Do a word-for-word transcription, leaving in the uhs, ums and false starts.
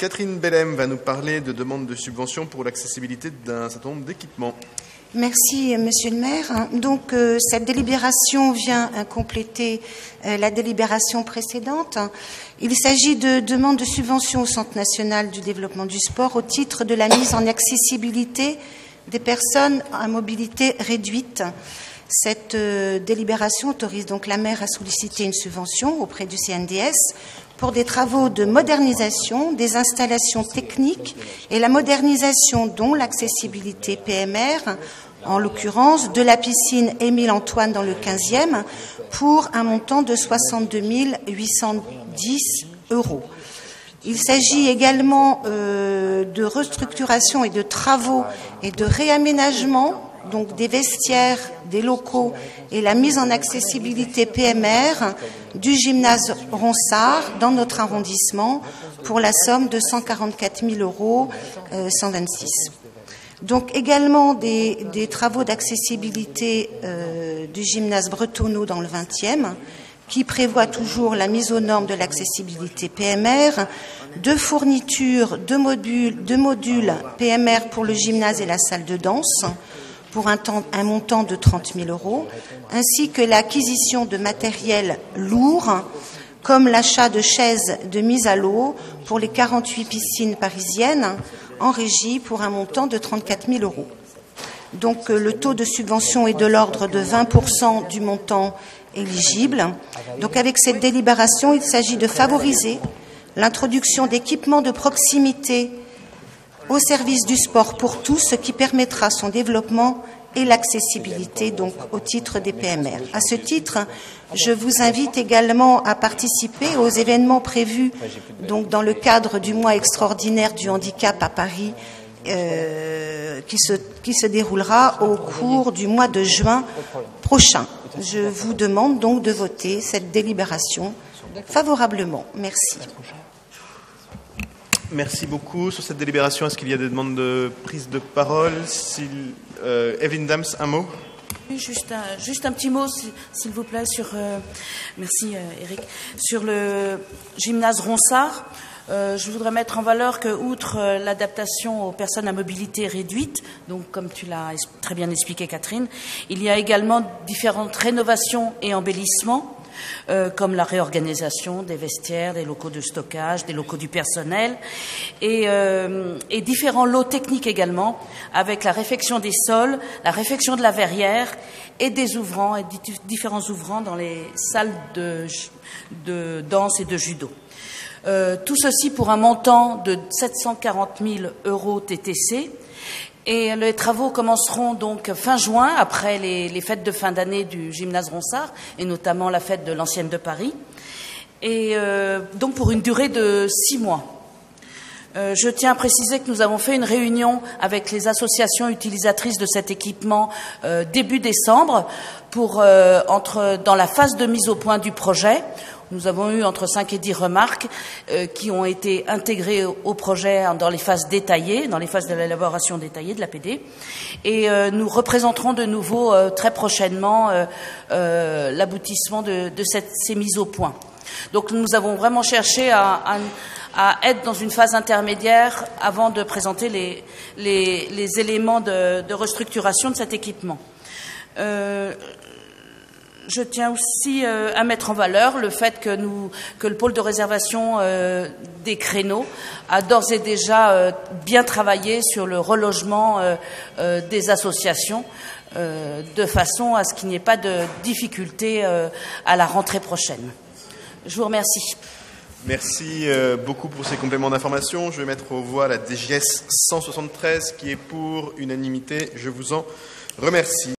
Catherine Bellem va nous parler de demandes de subventions pour l'accessibilité d'un certain nombre d'équipements. Merci, Monsieur le maire. Donc, euh, cette délibération vient euh, compléter euh, la délibération précédente. Il s'agit de demandes de subventions au Centre national du développement du sport au titre de la mise en accessibilité des personnes à mobilité réduite. Cette euh, délibération autorise donc la maire à solliciter une subvention auprès du C N D S pour des travaux de modernisation des installations techniques et la modernisation dont l'accessibilité P M R, en l'occurrence de la piscine Émile Antoine dans le quinzième, pour un montant de soixante-deux mille huit cent dix euros. Il s'agit également euh, de restructuration et de travaux et de réaménagement donc des vestiaires, des locaux et la mise en accessibilité P M R du gymnase Ronsard dans notre arrondissement pour la somme de cent quarante-quatre mille euros euh, cent vingt-six. Donc également des, des travaux d'accessibilité euh, du gymnase Bretonneau dans le vingtième qui prévoit toujours la mise aux normes de l'accessibilité P M R, de fournitures de modules, de modules P M R pour le gymnase et la salle de danse, pour un, temps, un montant de trente mille euros, ainsi que l'acquisition de matériel lourd, comme l'achat de chaises de mise à l'eau pour les quarante-huit piscines parisiennes, en régie pour un montant de trente-quatre mille euros. Donc le taux de subvention est de l'ordre de vingt pour cent du montant éligible. Donc avec cette délibération, il s'agit de favoriser l'introduction d'équipements de proximité au service du sport pour tous, ce qui permettra son développement et l'accessibilité donc au titre des P M R. À ce titre, je vous invite également à participer aux événements prévus donc dans le cadre du mois extraordinaire du handicap à Paris euh, qui se, qui se déroulera au cours du mois de juin prochain. Je vous demande donc de voter cette délibération favorablement. Merci. Merci beaucoup. Sur cette délibération, est-ce qu'il y a des demandes de prise de parole? euh, Evelyne Dams, un mot? Juste un, juste un petit mot, s'il vous plaît, sur, euh, merci euh, Eric, sur le gymnase Ronsard. Euh, je voudrais mettre en valeur que, outre euh, l'adaptation aux personnes à mobilité réduite, donc comme tu l'as très bien expliqué Catherine, il y a également différentes rénovations et embellissements, euh, comme la réorganisation des vestiaires, des locaux de stockage, des locaux du personnel, et, euh, et différents lots techniques également, avec la réfection des sols, la réfection de la verrière et des ouvrants, et différents ouvrants dans les salles de, de danse et de judo. Euh, tout ceci pour un montant de sept cent quarante mille euros T T C. Et les travaux commenceront donc fin juin, après les, les fêtes de fin d'année du gymnase Ronsard, et notamment la fête de l'Ancienne de Paris. Et euh, donc pour une durée de six mois. Euh, je tiens à préciser que nous avons fait une réunion avec les associations utilisatrices de cet équipement euh, début décembre, pour euh, entre dans la phase de mise au point du projet. Nous avons eu entre cinq et dix remarques euh, qui ont été intégrées au, au projet dans les phases détaillées, dans les phases de l'élaboration détaillée de l'A P D. Et euh, nous représenterons de nouveau euh, très prochainement euh, euh, l'aboutissement de, de cette, ces mises au point. Donc nous avons vraiment cherché à, à, à être dans une phase intermédiaire avant de présenter les, les, les éléments de, de restructuration de cet équipement. Euh, Je tiens aussi euh, à mettre en valeur le fait que, nous, que le pôle de réservation euh, des créneaux a d'ores et déjà euh, bien travaillé sur le relogement euh, euh, des associations, euh, de façon à ce qu'il n'y ait pas de difficultés euh, à la rentrée prochaine. Je vous remercie. Merci euh, beaucoup pour ces compléments d'information. Je vais mettre aux voix la D G S cent soixante-treize qui est pour unanimité. Je vous en remercie.